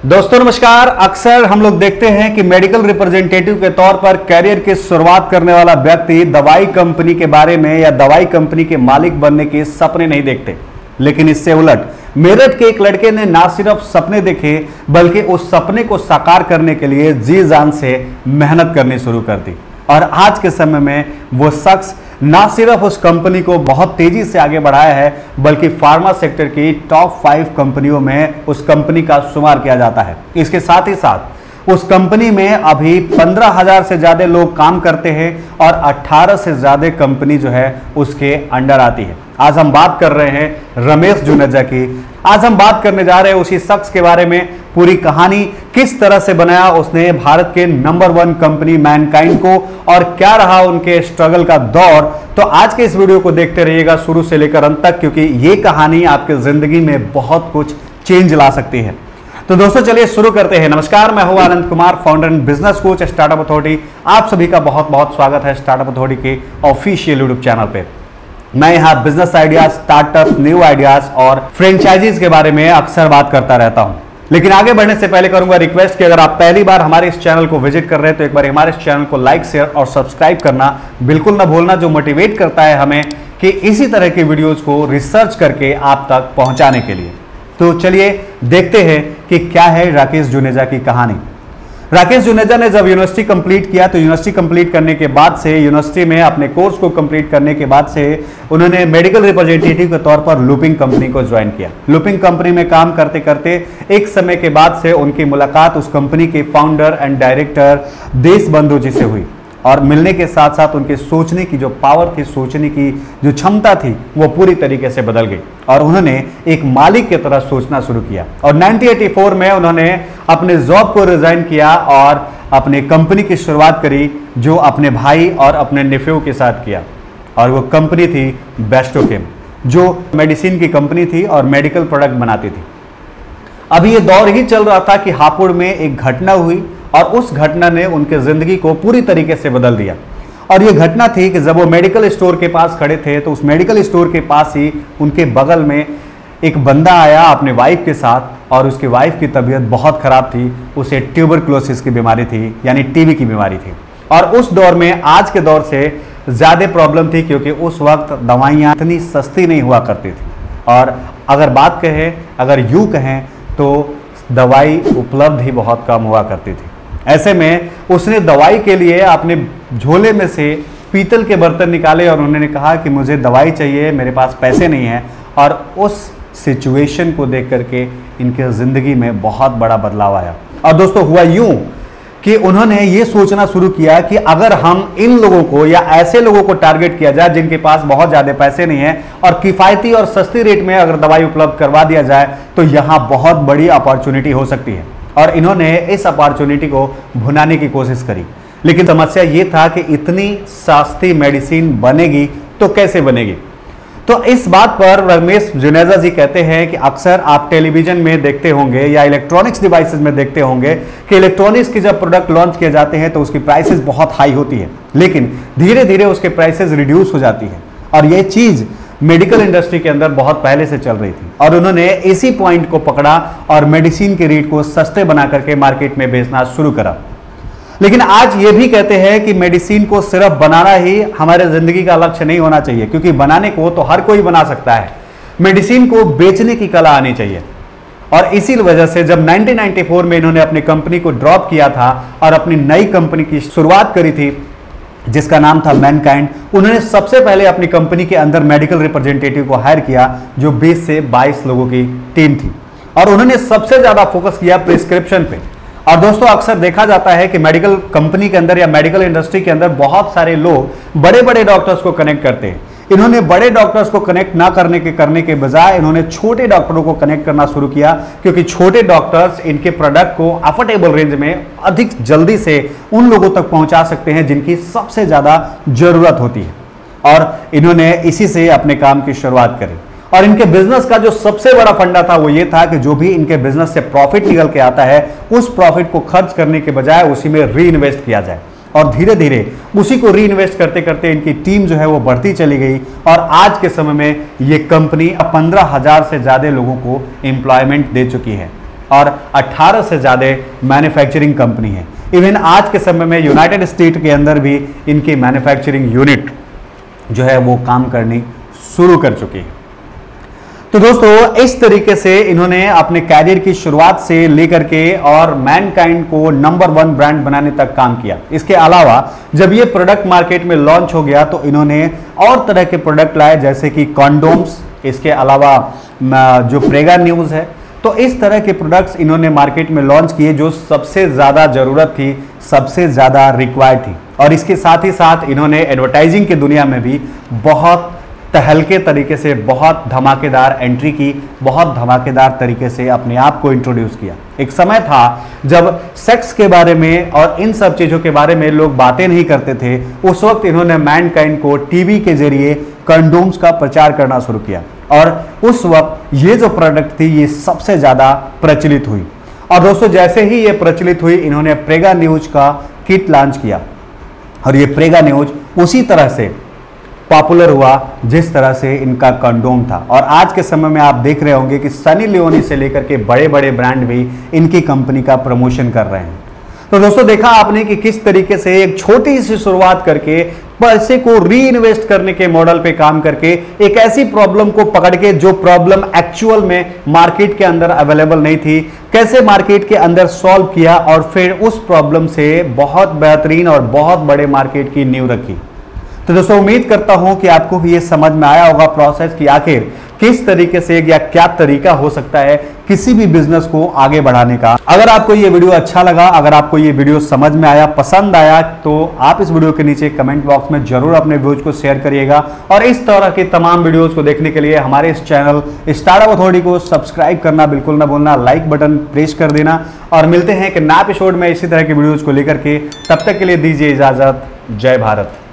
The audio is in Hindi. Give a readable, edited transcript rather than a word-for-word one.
दोस्तों नमस्कार। अक्सर हम लोग देखते हैं कि मेडिकल रिप्रेजेंटेटिव के तौर पर कैरियर की शुरुआत करने वाला व्यक्ति दवाई कंपनी के बारे में या दवाई कंपनी के मालिक बनने के सपने नहीं देखते, लेकिन इससे उलट मेरठ के एक लड़के ने ना सिर्फ सपने देखे बल्कि उस सपने को साकार करने के लिए जी जान से मेहनत करनी शुरू कर दी। और आज के समय में वो शख्स ना सिर्फ उस कंपनी को बहुत तेजी से आगे बढ़ाया है बल्कि फार्मा सेक्टर की टॉप 5 कंपनियों में उस कंपनी का शुमार किया जाता है। इसके साथ ही साथ उस कंपनी में अभी 15,000 से ज्यादा लोग काम करते हैं और 18 से ज्यादा कंपनी जो है उसके अंडर आती है। आज हम बात कर रहे हैं रमेश जुनेजा की। आज हम बात करने जा रहे हैं उसी शख्स के बारे में, पूरी कहानी किस तरह से बनाया उसने भारत के नंबर 1 कंपनी मैनकाइंड को और क्या रहा उनके स्ट्रगल का दौर। तो आज के इस वीडियो को देखते रहिएगा शुरू से लेकर अंत तक, क्योंकि ये कहानी आपके जिंदगी में बहुत कुछ चेंज ला सकती है। तो दोस्तों चलिए शुरू करते हैं। नमस्कार, मैं हूं Anand Kumar, founder and business coach startup authority. आप सभी का बहुत बहुत स्वागत है स्टार्टअप अथॉरिटी के ऑफिशियल यूट्यूब चैनल पे। मैं यहाँ business ideas, startup, new ideas और फ्रेंचाइजीज के बारे में अक्सर बात करता रहता हूँ। लेकिन आगे बढ़ने से पहले करूंगा रिक्वेस्ट कि अगर आप पहली बार हमारे इस चैनल को विजिट कर रहे हैं तो एक बार हमारे इस चैनल को लाइक, शेयर और सब्सक्राइब करना बिल्कुल ना भूलना, जो मोटिवेट करता है हमें कि इसी तरह के वीडियोज को रिसर्च करके आप तक पहुंचाने के लिए। तो चलिए देखते हैं कि क्या है राकेश जुनेजा की कहानी। राकेश जुनेजा ने जब यूनिवर्सिटी कंप्लीट किया तो यूनिवर्सिटी कंप्लीट करने के बाद से, यूनिवर्सिटी में अपने कोर्स को कंप्लीट करने के बाद से उन्होंने मेडिकल रिप्रेजेंटेटिव के तौर पर लुपिन कंपनी को ज्वाइन किया। लुपिन कंपनी में काम करते करते एक समय के बाद से उनकी मुलाकात उस कंपनी के founder and director Deshbandhu ji से हुई और मिलने के साथ साथ उनके सोचने की जो पावर थी, सोचने की जो क्षमता थी, वो पूरी तरीके से बदल गई और उन्होंने एक मालिक की तरह सोचना शुरू किया। और 1984 में उन्होंने अपने जॉब को रिजाइन किया और अपने कंपनी की शुरुआत करी, जो अपने भाई और अपने नेफ्यू के साथ किया। और वो कंपनी थी बेस्टोकेम, जो मेडिसिन की कंपनी थी और मेडिकल प्रोडक्ट बनाती थी। अभी ये दौर ही चल रहा था कि हापुड़ में एक घटना हुई और उस घटना ने उनके जिंदगी को पूरी तरीके से बदल दिया। और ये घटना थी कि जब वो मेडिकल स्टोर के पास खड़े थे तो उस मेडिकल स्टोर के पास ही उनके बगल में एक बंदा आया अपने वाइफ के साथ, और उसकी वाइफ की तबीयत बहुत खराब थी। उसे ट्यूबरक्लोसिस की बीमारी थी, यानी टीबी की बीमारी थी। और उस दौर में आज के दौर से ज़्यादा प्रॉब्लम थी, क्योंकि उस वक्त दवाइयाँ इतनी सस्ती नहीं हुआ करती थी। और अगर बात कहें, अगर यूँ कहें तो दवाई उपलब्ध ही बहुत कम हुआ करती थी। ऐसे में उसने दवाई के लिए अपने झोले में से पीतल के बर्तन निकाले और उन्होंने कहा कि मुझे दवाई चाहिए, मेरे पास पैसे नहीं हैं। और उस सिचुएशन को देख करके इनके ज़िंदगी में बहुत बड़ा बदलाव आया। और दोस्तों हुआ यूं कि उन्होंने ये सोचना शुरू किया कि अगर हम इन लोगों को या ऐसे लोगों को टारगेट किया जाए जिनके पास बहुत ज़्यादा पैसे नहीं है और किफ़ायती और सस्ती रेट में अगर दवाई उपलब्ध करवा दिया जाए तो यहाँ बहुत बड़ी अपॉर्चुनिटी हो सकती है। और इन्होंने इस अपॉर्चुनिटी को भुनाने की कोशिश करी। लेकिन समस्या ये था कि इतनी सस्ती मेडिसिन बनेगी तो कैसे बनेगी। तो इस बात पर रमेश जुनेजा जी कहते हैं कि अक्सर आप टेलीविजन में देखते होंगे या इलेक्ट्रॉनिक्स डिवाइसेस में देखते होंगे कि इलेक्ट्रॉनिक्स के जब प्रोडक्ट लॉन्च किए जाते हैं तो उसकी प्राइसेस बहुत हाई होती है, लेकिन धीरे धीरे उसके प्राइसेस रिड्यूस हो जाती है। और ये चीज़ मेडिकल इंडस्ट्री के अंदर बहुत पहले से चल रही थी और उन्होंने इसी पॉइंट को पकड़ा और मेडिसिन के रेट को सस्ते बना करके मार्केट में बेचना शुरू करा। लेकिन आज ये भी कहते हैं कि मेडिसिन को सिर्फ बनाना ही हमारे जिंदगी का लक्ष्य नहीं होना चाहिए, क्योंकि बनाने को तो हर कोई बना सकता है, मेडिसिन को बेचने की कला आनी चाहिए। और इसी वजह से जब 1994 में इन्होंने अपनी कंपनी को ड्रॉप किया था और अपनी नई कंपनी की शुरुआत करी थी जिसका नाम था मैनकाइंड, उन्होंने सबसे पहले अपनी कंपनी के अंदर मेडिकल रिप्रेजेंटेटिव को हायर किया, जो 20 से 22 लोगों की टीम थी। और उन्होंने सबसे ज़्यादा फोकस किया प्रिस्क्रिप्शन पे। और दोस्तों अक्सर देखा जाता है कि मेडिकल कंपनी के अंदर या मेडिकल इंडस्ट्री के अंदर बहुत सारे लोग बड़े बड़े डॉक्टर्स को कनेक्ट करते हैं। इन्होंने बड़े डॉक्टर्स को कनेक्ट ना करने के बजाय इन्होंने छोटे डॉक्टरों को कनेक्ट करना शुरू किया, क्योंकि छोटे डॉक्टर्स इनके प्रोडक्ट को अफोर्डेबल रेंज में अधिक जल्दी से उन लोगों तक पहुंचा सकते हैं जिनकी सबसे ज़्यादा ज़रूरत होती है। और इन्होंने इसी से अपने काम की शुरुआत करी। और इनके बिजनेस का जो सबसे बड़ा फंडा था वो ये था कि जो भी इनके बिजनेस से प्रॉफिट निकल के आता है उस प्रॉफिट को खर्च करने के बजाय उसी में री इन्वेस्ट किया जाए। और धीरे धीरे उसी को री इन्वेस्ट करते करते इनकी टीम जो है वो बढ़ती चली गई और आज के समय में ये कंपनी 15,000 से ज़्यादा लोगों को एम्प्लॉयमेंट दे चुकी है। और 18 से ज़्यादा मैन्युफैक्चरिंग कंपनी है। इवन आज के समय में यूनाइटेड स्टेट के अंदर भी इनकी मैन्युफैक्चरिंग यूनिट जो है वो काम करनी शुरू कर चुकी है। तो दोस्तों इस तरीके से इन्होंने अपने कैरियर की शुरुआत से लेकर के और मैनकाइंड को नंबर 1 ब्रांड बनाने तक काम किया। इसके अलावा जब ये प्रोडक्ट मार्केट में लॉन्च हो गया तो इन्होंने और तरह के प्रोडक्ट लाए, जैसे कि कॉन्डोम्स, इसके अलावा जो प्रेगा न्यूज है। तो इस तरह के प्रोडक्ट्स इन्होंने मार्केट में लॉन्च किए जो सबसे ज़्यादा ज़रूरत थी, सबसे ज़्यादा रिक्वायर्ड थी। और इसके साथ ही साथ इन्होंने एडवर्टाइजिंग की दुनिया में भी बहुत तहलके तरीके से बहुत धमाकेदार एंट्री की, बहुत धमाकेदार तरीके से अपने आप को इंट्रोड्यूस किया। एक समय था जब सेक्स के बारे में और इन सब चीज़ों के बारे में लोग बातें नहीं करते थे। उस वक्त इन्होंने मैनकाइंड को टीवी के जरिए कंडोम्स का प्रचार करना शुरू किया और उस वक्त ये जो प्रोडक्ट थी ये सबसे ज़्यादा प्रचलित हुई। और दोस्तों जैसे ही ये प्रचलित हुई इन्होंने प्रेगा न्यूज का किट लॉन्च किया और ये प्रेगा न्यूज उसी तरह से पॉपुलर हुआ जिस तरह से इनका कंडोम था। और आज के समय में आप देख रहे होंगे कि सनी लियोनी से लेकर के बड़े बड़े ब्रांड भी इनकी कंपनी का प्रमोशन कर रहे हैं। तो दोस्तों देखा आपने कि किस तरीके से एक छोटी सी शुरुआत करके पैसे को री इन्वेस्ट करने के मॉडल पे काम करके एक ऐसी प्रॉब्लम को पकड़ के जो प्रॉब्लम एक्चुअल में मार्केट के अंदर अवेलेबल नहीं थी, कैसे मार्केट के अंदर सॉल्व किया और फिर उस प्रॉब्लम से बहुत बेहतरीन और बहुत बड़े मार्केट की नींव रखी। तो दोस्तों उम्मीद करता हूं कि आपको ये समझ में आया होगा प्रोसेस कि आखिर किस तरीके से या क्या तरीका हो सकता है किसी भी बिजनेस को आगे बढ़ाने का। अगर आपको ये वीडियो अच्छा लगा, अगर आपको ये वीडियो समझ में आया, पसंद आया, तो आप इस वीडियो के नीचे कमेंट बॉक्स में जरूर अपने व्यूज को शेयर करिएगा। और इस तरह के तमाम वीडियोज को देखने के लिए हमारे इस चैनल स्टार्टअप अथॉरिटी को सब्सक्राइब करना बिल्कुल ना भूलना, लाइक बटन प्रेस कर देना। और मिलते हैं एक नए एपिसोड में इसी तरह के वीडियोज को लेकर के। तब तक के लिए दीजिए इजाजत। जय भारत।